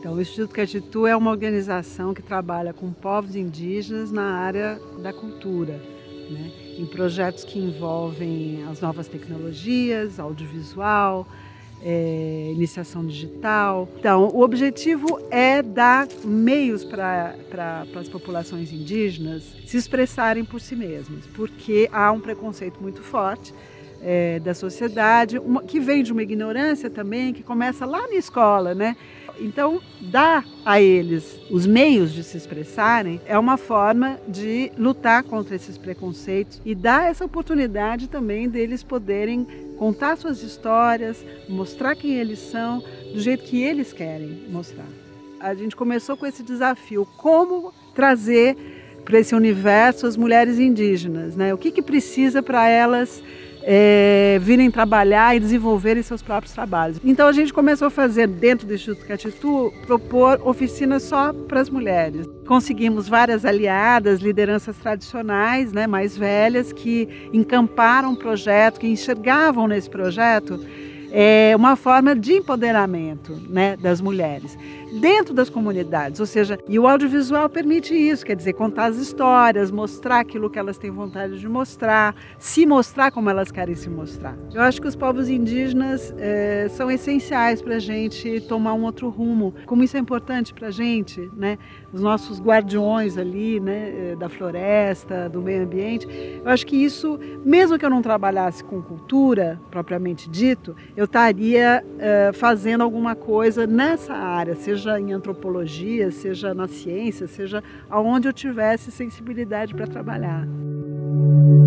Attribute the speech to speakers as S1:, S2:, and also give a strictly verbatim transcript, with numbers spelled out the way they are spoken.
S1: Então, o Instituto Caatitu é uma organização que trabalha com povos indígenas na área da cultura, né? Em projetos que envolvem as novas tecnologias, audiovisual, é, iniciação digital. Então, o objetivo é dar meios para pra, as populações indígenas se expressarem por si mesmas, porque há um preconceito muito forte é, da sociedade, uma, que vem de uma ignorância também, que começa lá na escola, né? Então, dar a eles os meios de se expressarem é uma forma de lutar contra esses preconceitos e dar essa oportunidade também deles poderem contar suas histórias, mostrar quem eles são, do jeito que eles querem mostrar. A gente começou com esse desafio, como trazer para esse universo as mulheres indígenas, né? O que que precisa para elas É, virem trabalhar e desenvolverem seus próprios trabalhos. Então a gente começou a fazer dentro do Instituto Caatitu, propor oficinas só para as mulheres. Conseguimos várias aliadas, lideranças tradicionais, né, mais velhas, que encamparam o projeto, que enxergavam nesse projeto é, uma forma de empoderamento, né, das mulheres dentro das comunidades, ou seja, e o audiovisual permite isso, quer dizer, contar as histórias, mostrar aquilo que elas têm vontade de mostrar, se mostrar como elas querem se mostrar. Eu acho que os povos indígenas é, são essenciais para a gente tomar um outro rumo, como isso é importante para a gente, né? Os nossos guardiões ali, né, da floresta, do meio ambiente. Eu acho que isso, mesmo que eu não trabalhasse com cultura, propriamente dito, eu estaria é, fazendo alguma coisa nessa área, seja em antropologia, seja na ciência, seja aonde eu tivesse sensibilidade para trabalhar.